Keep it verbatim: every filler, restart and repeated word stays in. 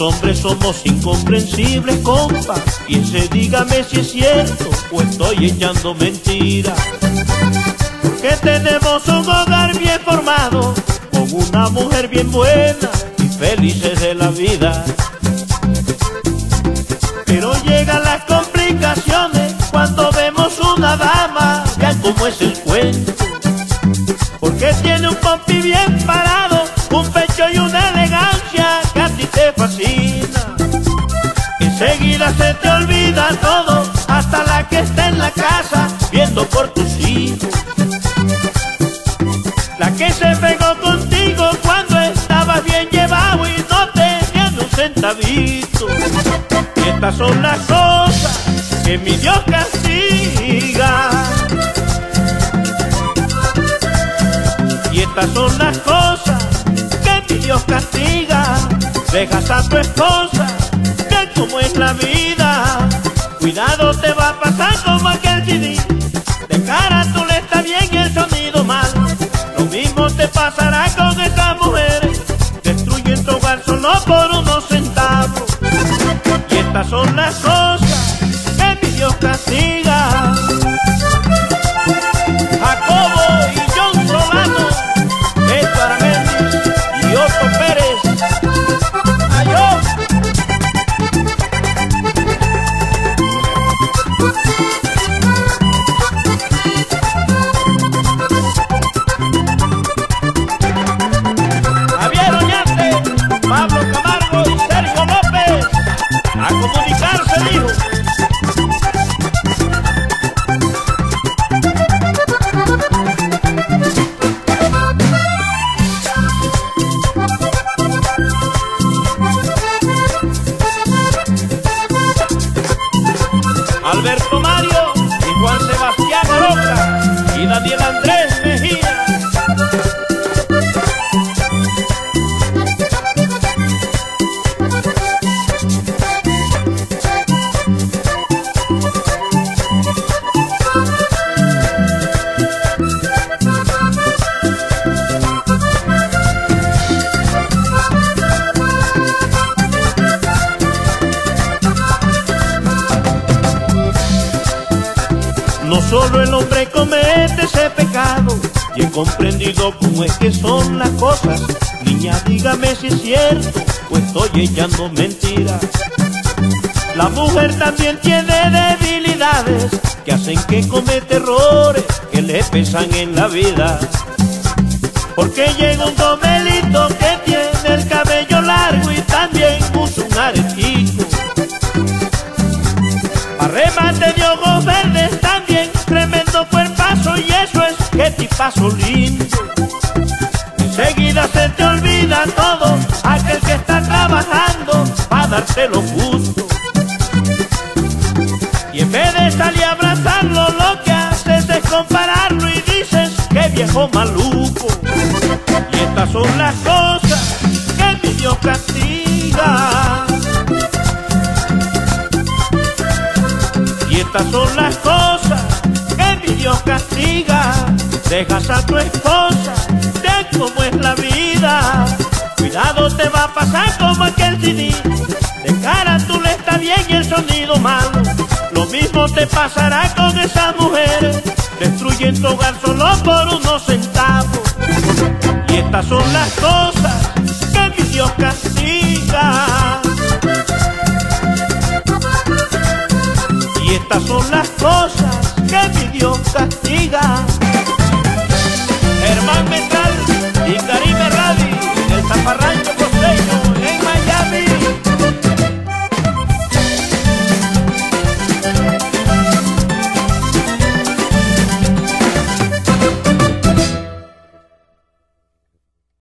hombres somos incomprensibles, compa. Piense, dígame si es cierto o estoy echando mentiras. Porque tenemos un hogar bien formado, con una mujer bien buena y felices de la vida. Pero llegan las complicaciones cuando vemos una dama, vean cómo es el cuento. Porque tiene un pompi bien parado, un pecho y una elegancia que a ti te fascina. Enseguida se te olvida todo, hasta la que está en la casa viendo por tus hijos. La que se pegó contigo cuando estabas bien llevado y no tenías un centavito. Y estas son las cosas que mi Dios castiga. Y estas son las cosas que mi Dios castiga. Dejas a tu esposa, ven cómo es la vida. Cuidado, te va a pasar como aquel C D. De cara tú le está bien y el sonido mal. Lo mismo te pasará con estas mujeres. Destruyen tu hogar solo por unos centavos. Y estas son las cosas que mi Dios castiga. Jacobo y John Solano, Héctor Aramendi y Otto Pérez. ¡Ayó! Javier Oñate, Pablo Camargo y Sergio López. A comunicarse, dijo. Alberto Mario y Juan Sebastián Roca y Daniel Andrés Mejía. No solo el hombre comete ese pecado, y he comprendido cómo es que son las cosas. Niña, dígame si es cierto o estoy echando mentiras. La mujer también tiene debilidades que hacen que cometa errores que le pesan en la vida. Porque llega un gomelito que tiene el cabello largo y también usa un aretito. A remate de ojos verdes también, tremendo cuerpazo, y eso es que tipazo lindo. Enseguida se te olvida todo, aquel que está trabajando pa' darte lo justo. Y en vez de salir a abrazarlo, lo que haces es compararlo y dices que viejo maluco. Y estas son las cosas que mi Dios castiga. Y estas son las cosas que mi Dios castiga. Dejas a tu esposa, ven cómo es la vida. Cuidado, te va a pasar como aquel C D. De cara tú le está bien y el sonido malo. Lo mismo te pasará con esas mujeres. Destruyen tu hogar solo por unos centavos. Y estas son las cosas